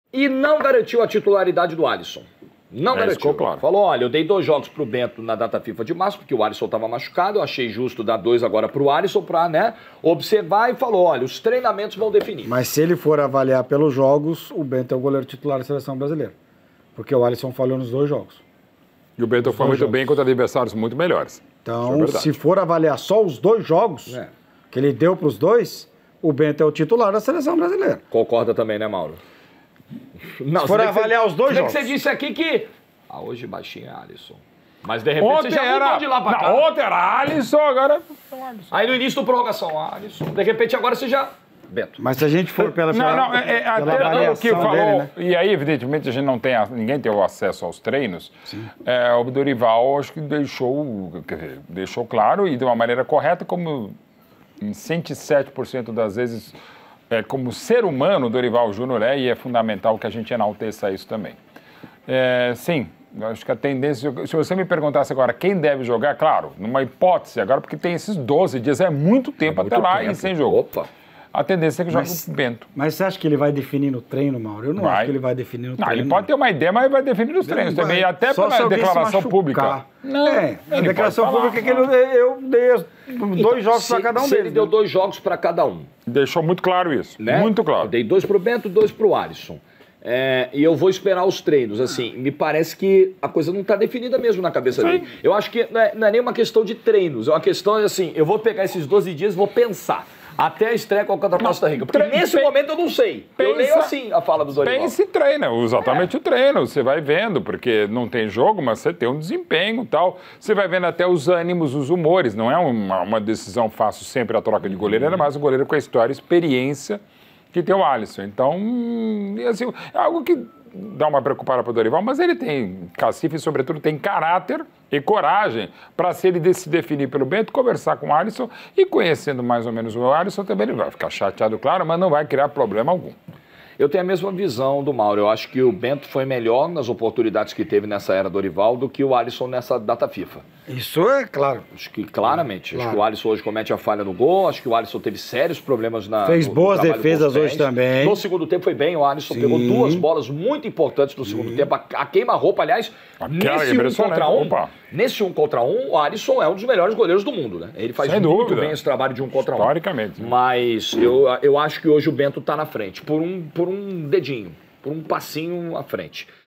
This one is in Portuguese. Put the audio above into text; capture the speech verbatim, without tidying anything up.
E não garantiu a titularidade do Alisson. Não é, garantiu. Claro. Falou, olha, eu dei dois jogos pro Bento na data FIFA de março, porque o Alisson estava machucado, eu achei justo dar dois agora pro Alisson pra, né, observar e falou, olha, os treinamentos vão definir. Mas se ele for avaliar pelos jogos, o Bento é o goleiro titular da seleção brasileira. Porque o Alisson falhou nos dois jogos. E o Bento foi muito jogos. bem contra adversários muito melhores. Então, é se for avaliar só os dois jogos é. que ele deu pros dois, o Bento é o titular da seleção brasileira. Concorda também, né, Mauro? Não, se for avaliar você, os dois jogos. que você disse aqui que... Ah, hoje baixinho é Alisson. Mas de repente ontem você já era... mudou de lá pra não, cá. Ontem era Alisson, agora... Aí no início do prorrogação, Alisson. De repente agora você já... Bento. Mas se a gente for pela... Não, pela, não, é, é, pela até o que falou... dele, né? E aí, evidentemente, a gente não tem... Ninguém tem o acesso aos treinos. É, o Dorival, acho que deixou... Quer dizer, deixou claro e de uma maneira correta, como em cento e sete por cento das vezes... É, como ser humano, o Dorival Júnior é, e é fundamental que a gente enalteça isso também. É, sim, acho que a tendência... Se você me perguntasse agora quem deve jogar, claro, numa hipótese agora, porque tem esses doze dias, é muito tempo é muito até lá tempo. e sem jogo. Opa! A tendência é que jogue o Bento. Mas você acha que ele vai definir no treino, Mauro? Eu não vai. acho que ele vai definir no não, treino. Ele pode ter uma ideia, mas vai definir nos treinos vai. também, até Só pela declaração pública. Não, é, a declaração pública é que ele, eu dei dois então, jogos para cada um se deles. Ele deu né? dois jogos para cada um. Deixou muito claro isso, né? Muito claro. Eu dei dois pro Bento, dois pro Alisson. É, e eu vou esperar os treinos, assim, me parece que a coisa não está definida mesmo na cabeça Sim. dele. Eu acho que não é, não é nem uma questão de treinos, é uma questão, assim, eu vou pegar esses doze dias e vou pensar. Até a estreia contra a Costa Rica. Porque tre... nesse momento eu não sei. Pensa, eu leio assim a fala do Dorival. Pense e treina, exatamente é. o treino. Você vai vendo, porque não tem jogo, mas você tem um desempenho e tal. Você vai vendo até os ânimos, os humores. Não é uma, uma decisão fácil sempre a troca de goleiro, ainda mais o goleiro com a história e experiência que tem o Alisson. Então, assim, é algo que dá uma preocupada para o Dorival, mas ele tem cacife e, sobretudo, tem caráter e coragem para, se ele se definir pelo Bento, conversar com o Alisson e, conhecendo mais ou menos o Alisson, também ele vai ficar chateado, claro, mas não vai criar problema algum. Eu tenho a mesma visão do Mauro. Eu acho que o Bento foi melhor nas oportunidades que teve nessa era Dorival do que o Alisson nessa data FIFA. Isso é claro. Acho que claramente. Claro. Acho que o Alisson hoje comete a falha no gol. Acho que o Alisson teve sérios problemas na... Fez no, boas no defesas hoje também. No segundo tempo foi bem. O Alisson Sim. pegou duas bolas muito importantes no segundo Sim. tempo. A, a queima-roupa, aliás, Aquela nesse um contra um, Opa. nesse um contra um, o Alisson é um dos melhores goleiros do mundo, né? Ele faz Sem muito dúvida. bem esse trabalho de um contra um. Historicamente. Mas eu, eu acho que hoje o Bento tá na frente, por um, por um dedinho. Por um passinho à frente.